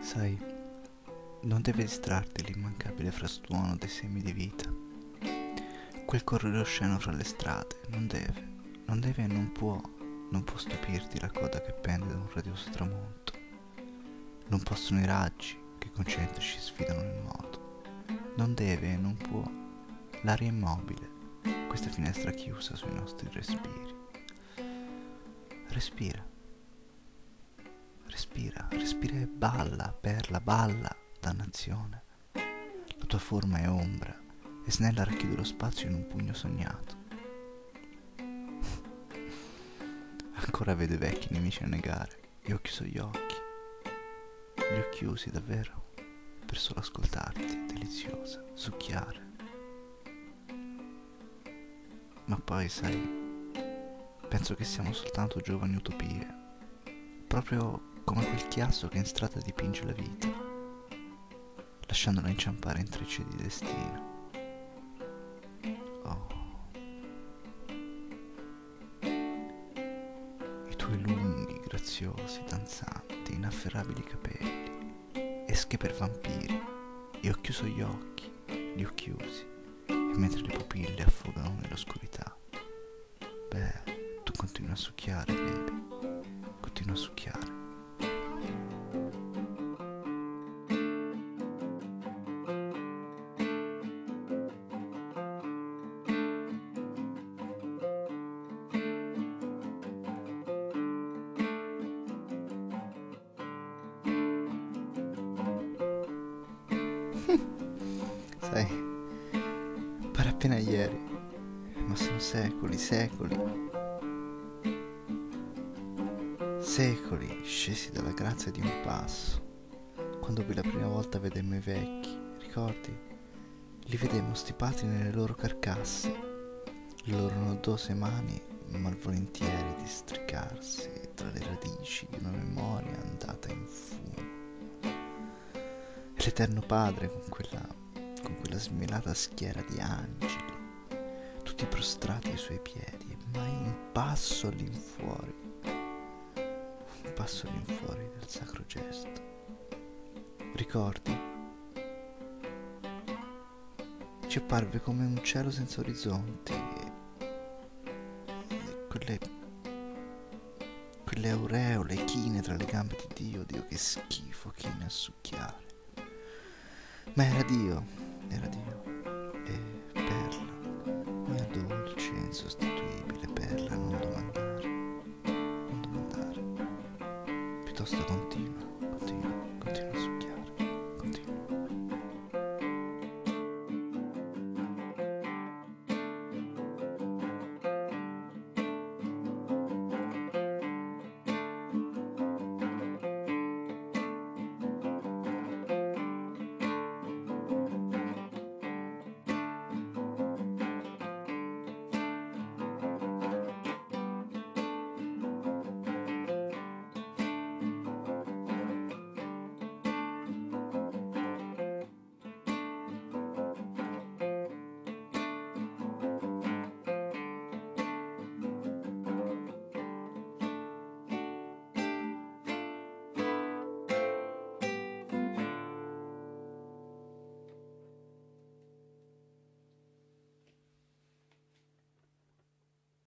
Sai, non deve distrarti l'immancabile frastuono dei semi di vita. Quel corridoio osceno fra le strade non deve e non può stupirti la coda che pende da un radioso tramonto. Non possono i raggi che concentrici sfidano il moto. Non deve e non può l'aria immobile, questa finestra chiusa sui nostri respiri. Respira, respira e balla, perla, balla, dannazione. La tua forma è ombra e snella racchiude lo spazio in un pugno sognato. Ancora vedo i vecchi nemici a negare e ho chiuso gli occhi. Li ho chiusi davvero per solo ascoltarti, deliziosa, succhiare. Ma poi, sai, penso che siamo soltanto giovani utopie, proprio come quel chiasso che in strada dipinge la vita, lasciandola inciampare in trecce di destino. Oh, i tuoi lunghi, graziosi, danzanti, inafferrabili capelli, esche per vampiri, e ho chiuso gli occhi, li ho chiusi, e mentre le pupille affogano nell'oscurità, beh, tu continui a succhiare, baby, continui a succhiare. Sai, pare appena ieri, ma sono secoli, secoli scesi dalla grazia di un passo. Quando per la prima volta vedemmo i vecchi, ricordi? Li vedemmo stipati nelle loro carcasse, le loro nodose mani malvolentieri districarsi tra le radici di una memoria andata in fumo. E l'Eterno Padre con quella svelata schiera di angeli, tutti prostrati ai suoi piedi, e mai un passo all'infuori del sacro gesto. Ricordi? Ci apparve come un cielo senza orizzonti e quelle aureole chine tra le gambe di Dio. Dio, che schifo, chine a succhiare. Ma era Dio,